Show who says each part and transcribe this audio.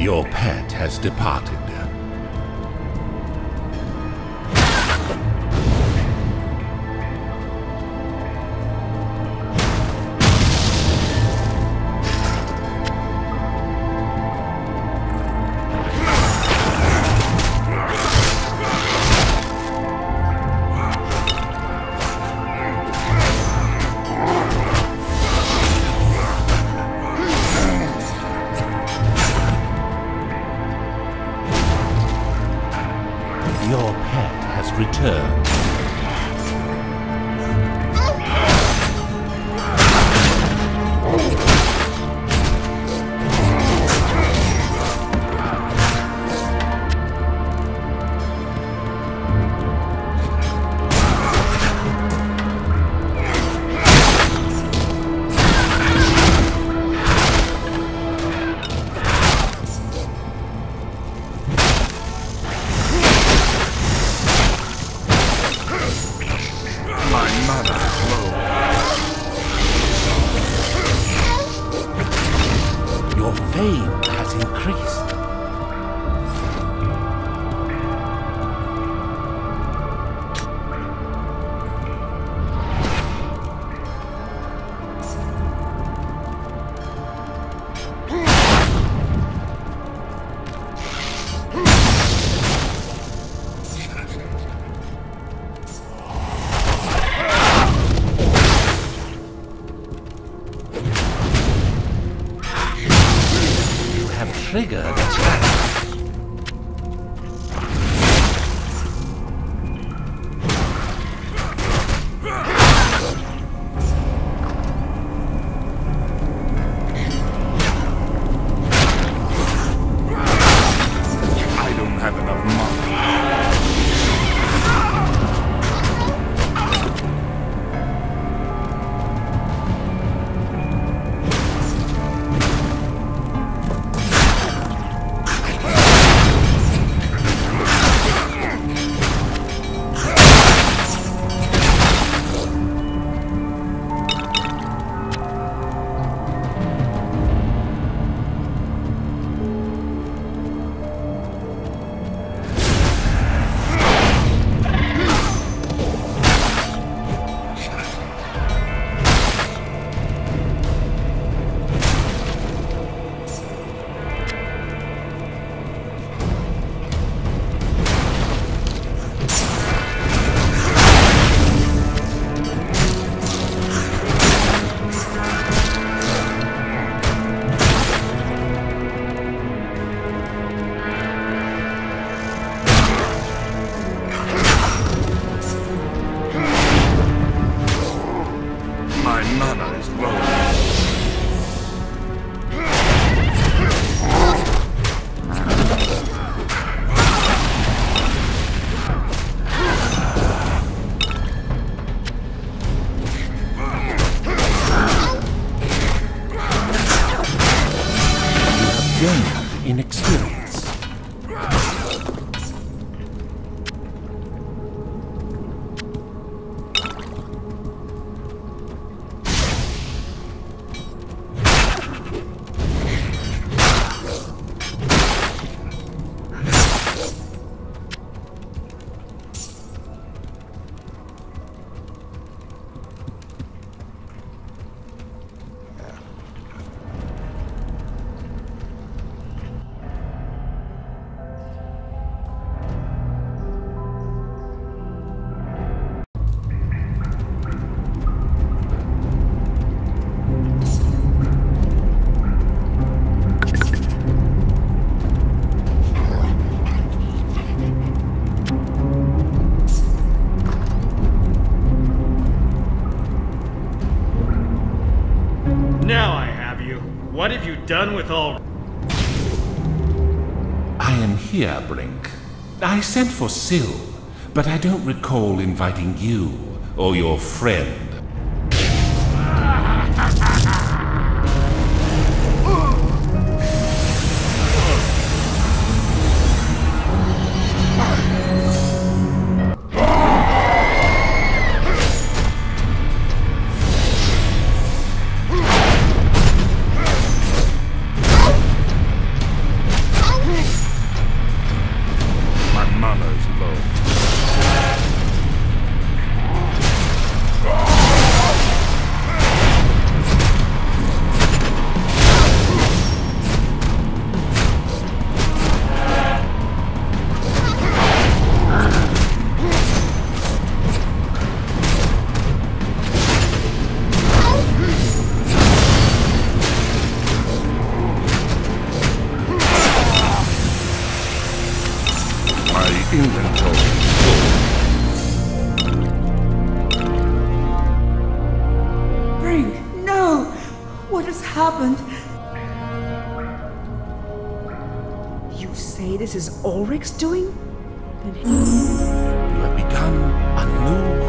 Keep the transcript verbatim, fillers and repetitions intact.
Speaker 1: Your pet has departed. Your pet has returned. Your fame has increased. Triggered attack.
Speaker 2: I don't have enough money.
Speaker 1: Gained in experience.
Speaker 3: Now I have you. What have you done with all...
Speaker 1: I am here, Brink. I sent for Syl, but I don't recall inviting you or your friend. my inventory full.
Speaker 4: Brink, no! What has happened? You say this is Ulrich's doing? Then he...
Speaker 1: You have begun a new